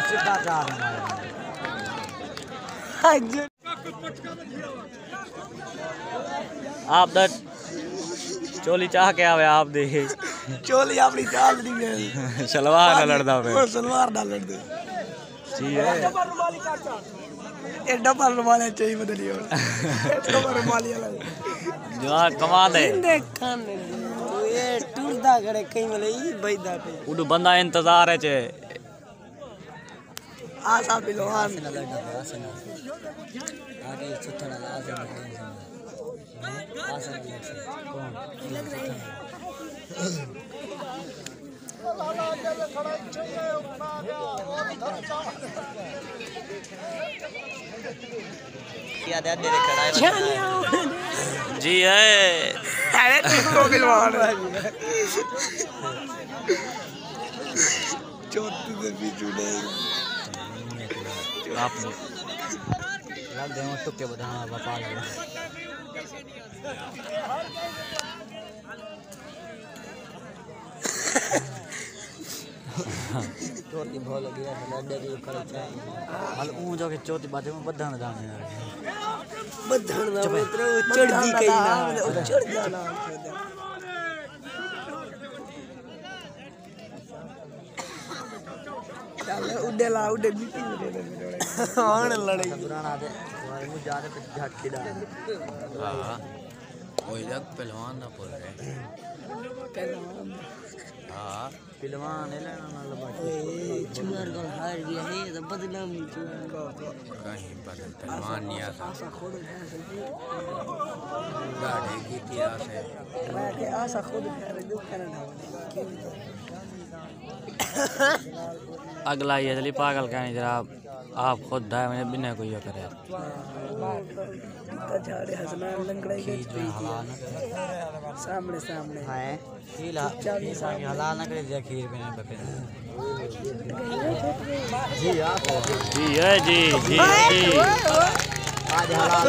सीधा चार आप द चोली चाह के आवे आप दे चोली अपनी चाल दी सलवार ना लड़दा पे सलवार ना लड़ दे जी है ये डबल रुमाल चाहिए बदली और डबल रुमाल वाला जवान कमा दे देखन ये टूरदा करे कहीं वाले ई बैदा पे उडू बंदा इंतजार है चे आशा पिलवान आगे सुथड़ा आजा आजा कौन क्या दे दे खड़ा है जी है अरे तो पिलवान चौथी से बीचू नहीं आप लग दे तो के बता बापा लगा चोटी भल गया लड्डे की करे चाहे हाल ऊ जो के चोटी बाते में बधण जाने बधण ना उतरे चढ़दी कई ना चढ़ जाना चल उडेला उडे बीती हां लड़ाई पुराना दे मु जा रहे पे झटके डाल हां ओए लग पहलवान ना बोल रहे हां पहलवान है ना लबा चुनर को हार गया है तो बदनाम चुनर को कहीं बदल पहलवान नहीं आता आशा खुद गाड़ी की तियास है के आशा खुद है दुख करना अगला ये चली पागल कहानी जरा आप खुद दाए मैंने बिना कोई ये करे झाड़े हंसना लंगड़ाई के सामने सामने है खीला हला ना करे दिया खीर में बके जी आप जी है जी जी जी आज हला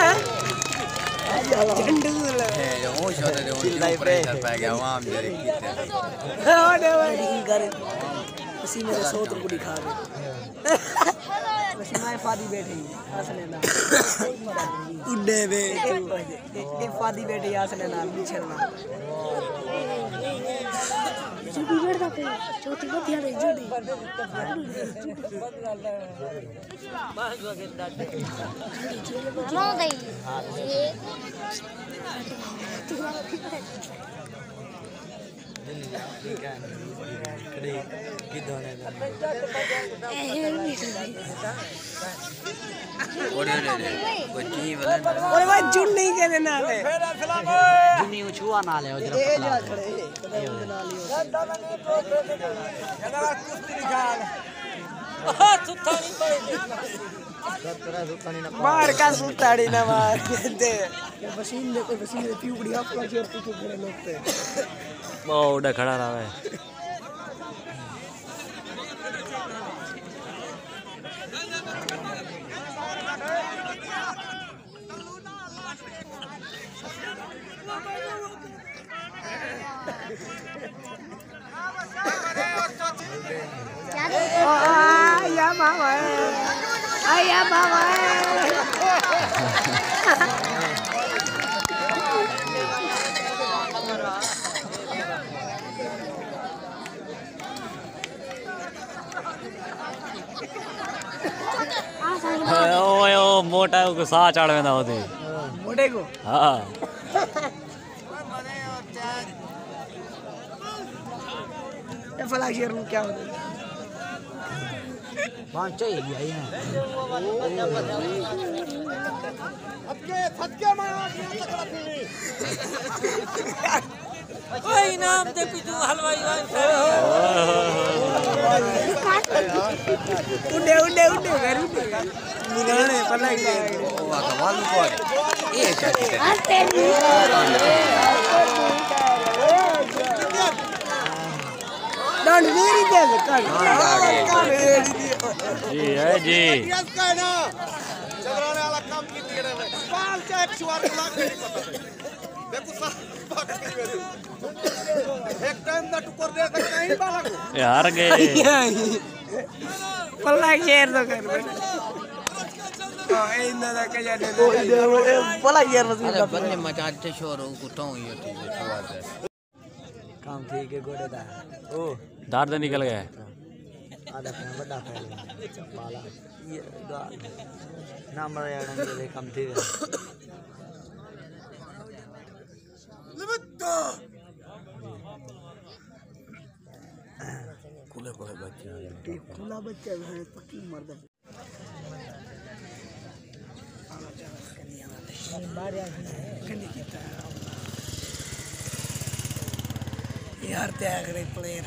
झंडूल है वो छोटे दे उनके ऊपर इधर पै गया वहां मेरे की उसी मेरे सोत्र को दिखा दे मैं फादी बैठी हंसने ना उड्डे बे ए फादी बैठी हंसने ना बिछलना जुड़ी बैठा पे चौथी बतिया रे जुड़ी बस वगे डाटे नो गई खड़ी किधर ओए भाई जुड़ नहीं के देना ले जुनी छुआ ना ले जरा पतला खड़े बना लियो मार का सुताड़ी ना मार दे मशीन देखो मशीन प्यूबड़ी आपका जोर पीछे खड़े लोग थे बहुत खड़ा रहा है या मामा आया मामा ओए ओ मोटा को सा चढ़ वेंदा होते मोटे को हां ये फला शेर में क्या होता है पांच चाहिए आई है अबके फटके मारा ओए इनाम दे पिटू हलवाई उड़े उड़े उड़े घर उड़े निगाने पलाई ले ओ मालूम को ये क्या डांड मेरी दे कर जी है जी चलने वाला काम की रे पाल से एक सुवार लाग नहीं पता देखो सब एक टाइम दा टुकर दे कहीं बाला को यार गए पल्ला शेयर तो कर पल्ला शेयर बस बंदे मचाते शोर कुटाऊं ये काम ठीक है गोड़े दा ओ दर्द निकल गया आधा पे बड़ा फैल पाला ये गाल नाम यार ये काम ठीक है खुले खुले बच्चे खुला बच्चा है पक्की मर्द यार त्याग रहे प्लेयर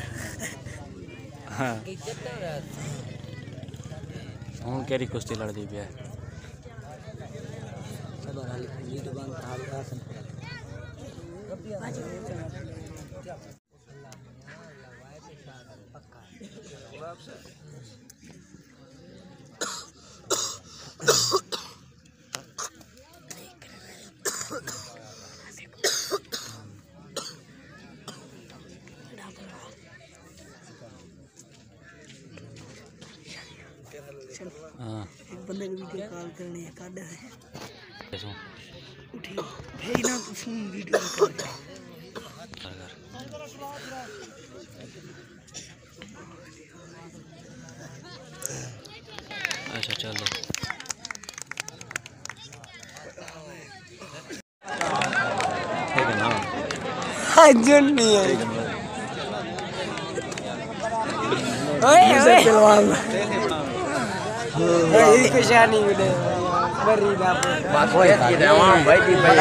हूँ केरी कुश्ती लड़ दी भी है एक बंदे को वीडियो कॉल करनी है काट है कैसों उठी भेजना तो फोन वीडियो रिकॉर्ड अच्छा चलो ठीक है ना हाँ जुन नहीं है ओए ओए पहलवान ये कुछ नहीं मिले मरी ना बात हो जाती है वहां भाई दी भाई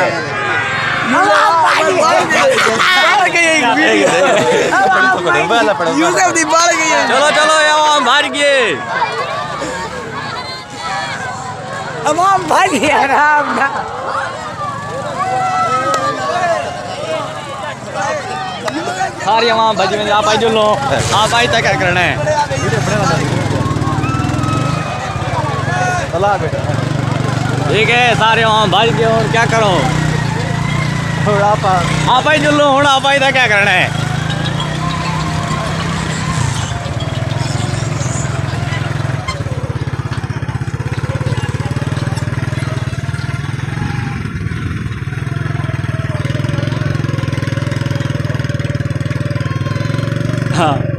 यूसुफ दी बाल गई चलो चलो हम भाग गए अब हम भाग गए आराम ना सारी वहाँ भजी में आप आई जो लो आप आई तक क्या करना है ठीक है सारे वहाँ भाज गए और क्या करो आप आई जो लो हूँ आप आई तक क्या करना है हाँ